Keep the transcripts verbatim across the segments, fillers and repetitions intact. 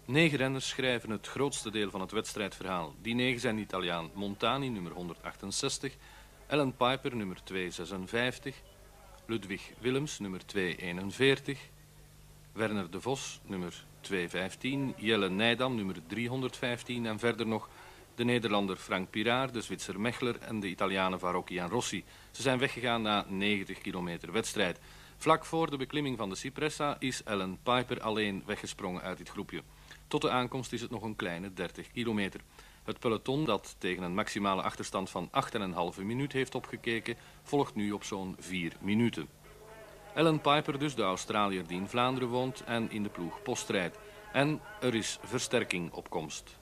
Negen renners schrijven het grootste deel van het wedstrijdverhaal. Die negen zijn de Italiaan Montani, nummer honderdachtenzestig, Ellen Piper, nummer tweehonderdzesenvijftig, Ludwig Willems, nummer tweehonderdeenenveertig, Werner de Vos, nummer tweehonderdvijftien, Jelle Nijdam, nummer driehonderdvijftien en verder nog de Nederlander Frank Piraar, de Zwitser Mechler en de Italianen Varocchi en Rossi. Ze zijn weggegaan na negentig kilometer wedstrijd. Vlak voor de beklimming van de Cipressa is Ellen Piper alleen weggesprongen uit dit groepje. Tot de aankomst is het nog een kleine dertig kilometer. Het peloton, dat tegen een maximale achterstand van acht komma vijf minuut heeft opgekeken, volgt nu op zo'n vier minuten. Ellen Piper dus, de Australiër die in Vlaanderen woont en in de ploeg postrijdt. En er is versterking op komst.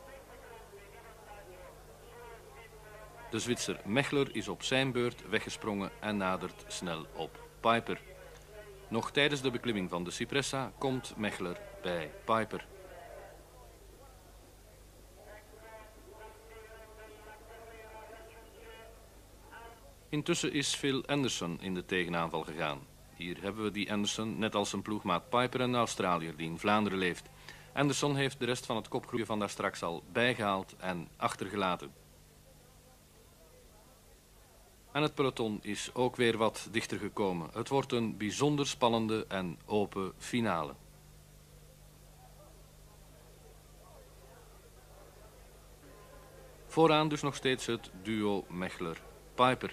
De Zwitser Mechler is op zijn beurt weggesprongen en nadert snel op Piper. Nog tijdens de beklimming van de Cipressa komt Mechler bij Piper. Intussen is Phil Anderson in de tegenaanval gegaan. Hier hebben we die Anderson, net als zijn ploegmaat Piper, een Australiër die in Vlaanderen leeft. Anderson heeft de rest van het kopgroepje van daar straks al bijgehaald en achtergelaten. En het peloton is ook weer wat dichter gekomen. Het wordt een bijzonder spannende en open finale. Vooraan dus nog steeds het duo Mechler-Piper.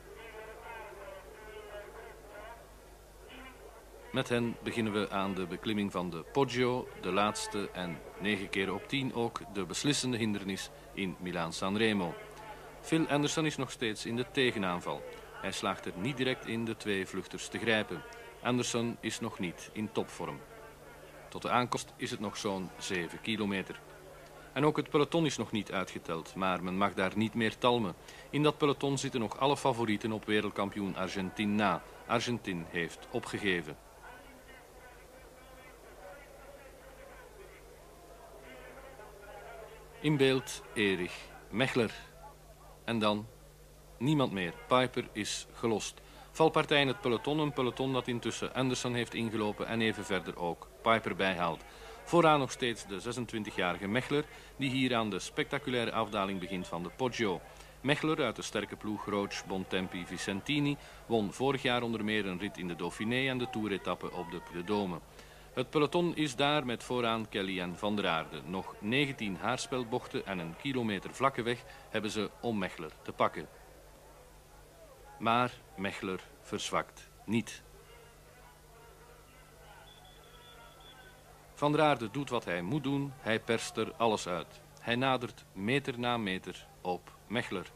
Met hen beginnen we aan de beklimming van de Poggio, de laatste en negen keer op tien ook de beslissende hindernis in Milaan-San Remo. Phil Anderson is nog steeds in de tegenaanval. Hij slaagt er niet direct in de twee vluchters te grijpen. Anderson is nog niet in topvorm. Tot de aankomst is het nog zo'n zeven kilometer. En ook het peloton is nog niet uitgeteld, maar men mag daar niet meer talmen. In dat peloton zitten nog alle favorieten op wereldkampioen Argentin na. Argentin heeft opgegeven. In beeld Erich Mechler. En dan niemand meer. Piper is gelost. Valpartij in het peloton, een peloton dat intussen Anderson heeft ingelopen en even verder ook Piper bijhaalt. Vooraan nog steeds de zesentwintigjarige Mechler, die hier aan de spectaculaire afdaling begint van de Poggio. Mechler uit de sterke ploeg Roche Bontempi Vicentini won vorig jaar onder meer een rit in de Dauphiné en de toeretappe op de Puy de Dôme. Het peloton is daar met vooraan Kelly en Van der Aarde. Nog negentien haarspelbochten en een kilometer vlakke weg hebben ze om Mechler te pakken. Maar Mechler verzwakt niet. Van der Aarde doet wat hij moet doen, hij perst er alles uit. Hij nadert meter na meter op Mechler.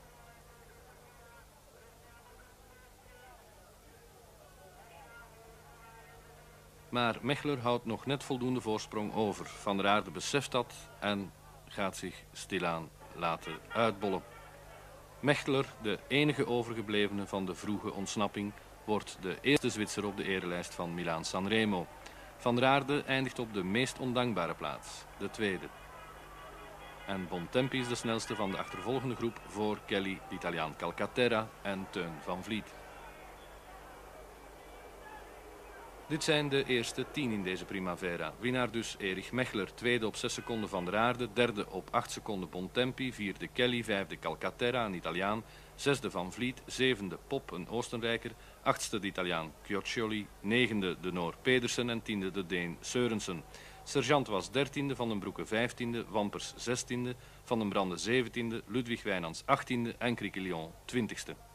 Maar Mechler houdt nog net voldoende voorsprong over. Van der Aarde beseft dat en gaat zich stilaan laten uitbollen. Mechler, de enige overgeblevene van de vroege ontsnapping, wordt de eerste Zwitser op de erelijst van Milaan-San Remo. Van der Aarde eindigt op de meest ondankbare plaats, de tweede. En Bontempi is de snelste van de achtervolgende groep voor Kelly, de Italiaan Calcaterra en Teun van Vliet. Dit zijn de eerste tien in deze Primavera. Winnaar dus Erich Mechler, tweede op zes seconden Van der Aarde, derde op acht seconden Bontempi, vierde Kelly, vijfde Calcaterra, een Italiaan, zesde Van Vliet, zevende Pop, een Oostenrijker, achtste de Italiaan Chioccioli, negende de Noor Pedersen en tiende de Deen Seurensen. Sergeant was dertiende, Van den Broeke vijftiende, Wampers zestiende, Van den Brande zeventiende, Ludwig Wijnands achttiende en Criquelion twintigste.